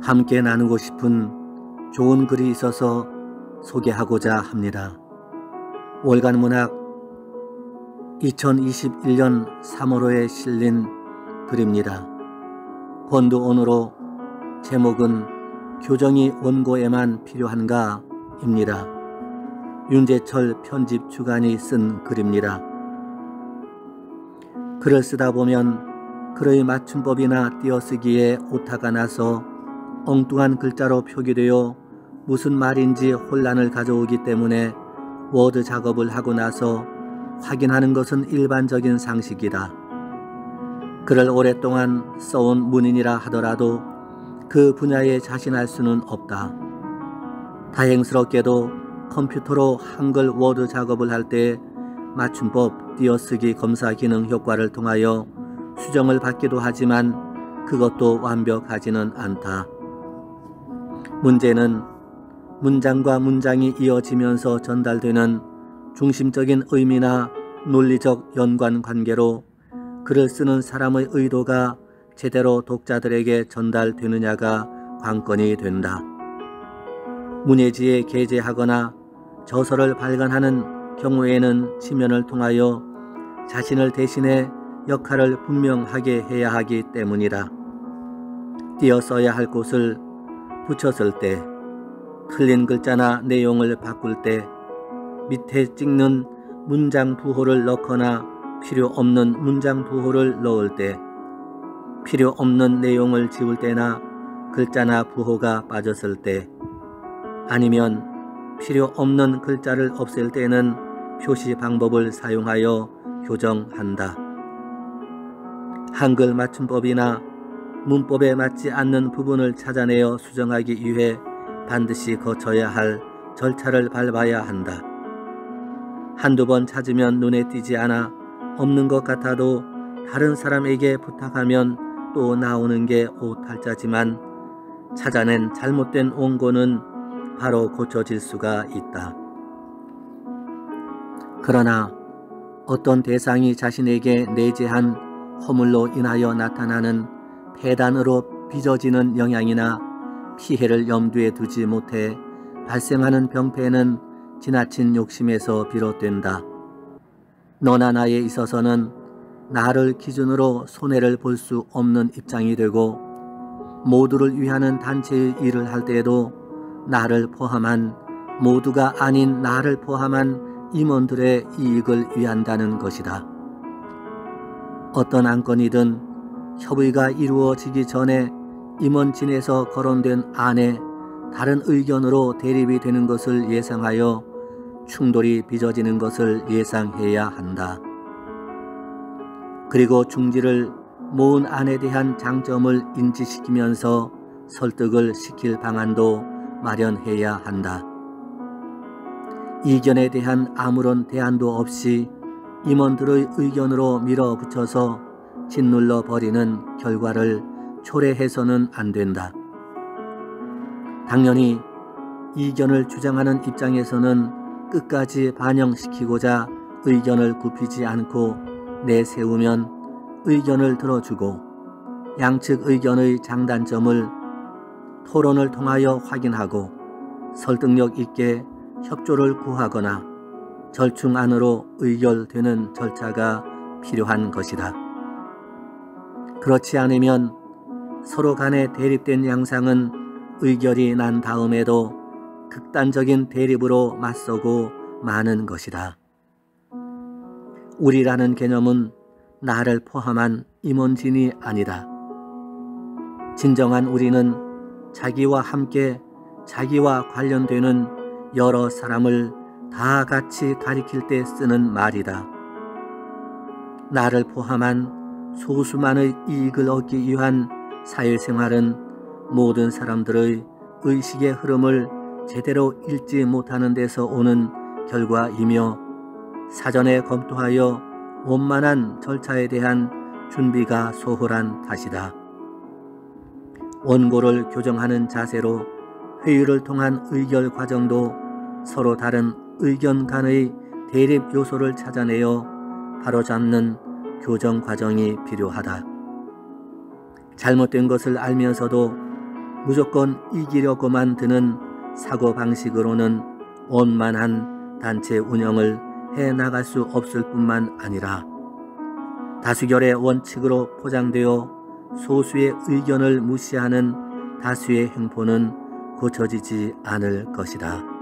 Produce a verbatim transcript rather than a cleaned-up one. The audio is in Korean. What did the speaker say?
함께 나누고 싶은 좋은 글이 있어서 소개하고자 합니다. 월간 문학 이천이십일 년 삼월호에 실린 글입니다. 권두온으로 제목은 교정이 원고에만 필요한가 입니다. 윤재철 편집 주간이 쓴 글입니다. 글을 쓰다 보면 글의 맞춤법이나 띄어쓰기에 오타가 나서 엉뚱한 글자로 표기되어 무슨 말인지 혼란을 가져오기 때문에 워드 작업을 하고 나서 확인하는 것은 일반적인 상식이다. 글을 오랫동안 써온 문인이라 하더라도 그 분야에 자신할 수는 없다. 다행스럽게도 컴퓨터로 한글 워드 작업을 할 때 맞춤법 띄어쓰기 검사 기능 효과를 통하여 수정을 받기도 하지만 그것도 완벽하지는 않다. 문제는 문장과 문장이 이어지면서 전달되는 중심적인 의미나 논리적 연관관계로 글을 쓰는 사람의 의도가 제대로 독자들에게 전달되느냐가 관건이 된다. 문예지에 게재하거나 저서를 발간하는 경우에는 지면을 통하여 자신을 대신해 역할을 분명하게 해야 하기 때문이다. 띄어 써야 할 곳을 붙였을 때, 틀린 글자나 내용을 바꿀 때, 밑에 찍는 문장 부호를 넣거나 필요 없는 문장 부호를 넣을 때, 필요 없는 내용을 지울 때나 글자나 부호가 빠졌을 때, 아니면 필요 없는 글자를 없앨 때는 표시 방법을 사용하여 교정한다. 한글 맞춤법이나 문법에 맞지 않는 부분을 찾아내어 수정하기 위해 반드시 거쳐야 할 절차를 밟아야 한다. 한두 번 찾으면 눈에 띄지 않아 없는 것 같아도 다른 사람에게 부탁하면 또 나오는 게 오탈자지만 찾아낸 잘못된 원고는 바로 고쳐질 수가 있다. 그러나 어떤 대상이 자신에게 내재한 허물로 인하여 나타나는 폐단으로 빚어지는 영향이나 피해를 염두에 두지 못해 발생하는 병폐는 지나친 욕심에서 비롯된다. 너나 나에 있어서는 나를 기준으로 손해를 볼 수 없는 입장이 되고 모두를 위하는 단체의 일을 할 때에도 나를 포함한 모두가 아닌 나를 포함한 임원들의 이익을 위한다는 것이다. 어떤 안건이든 협의가 이루어지기 전에 임원진에서 거론된 안에 다른 의견으로 대립이 되는 것을 예상하여 충돌이 빚어지는 것을 예상해야 한다. 그리고 중지를 모은 안에 대한 장점을 인지시키면서 설득을 시킬 방안도 마련해야 한다. 이견에 대한 아무런 대안도 없이 임원들의 의견으로 밀어붙여서 짓눌러 버리는 결과를 초래해서는 안 된다. 당연히 이견을 주장하는 입장에서는 끝까지 반영시키고자 의견을 굽히지 않고 내세우면 의견을 들어주고 양측 의견의 장단점을 토론을 통하여 확인하고 설득력 있게 협조를 구하거나 절충 안으로 의결되는 절차가 필요한 것이다. 그렇지 않으면 서로 간에 대립된 양상은 의결이 난 다음에도 극단적인 대립으로 맞서고 마는 것이다. 우리라는 개념은 나를 포함한 임원진이 아니다. 진정한 우리는 자기와 함께 자기와 관련되는 여러 사람을 다 같이 가리킬 때 쓰는 말이다. 나를 포함한 소수만의 이익을 얻기 위한 사회생활은 모든 사람들의 의식의 흐름을 제대로 읽지 못하는 데서 오는 결과이며 사전에 검토하여 원만한 절차에 대한 준비가 소홀한 탓이다. 원고를 교정하는 자세로 회의를 통한 의결 과정도 서로 다른 의견 간의 대립 요소를 찾아내어 바로잡는 교정 과정이 필요하다. 잘못된 것을 알면서도 무조건 이기려고만 드는 사고방식으로는 원만한 단체 운영을 해나갈 수 없을 뿐만 아니라 다수결의 원칙으로 포장되어 소수의 의견을 무시하는 다수의 행포는 고쳐지지 않을 것이다.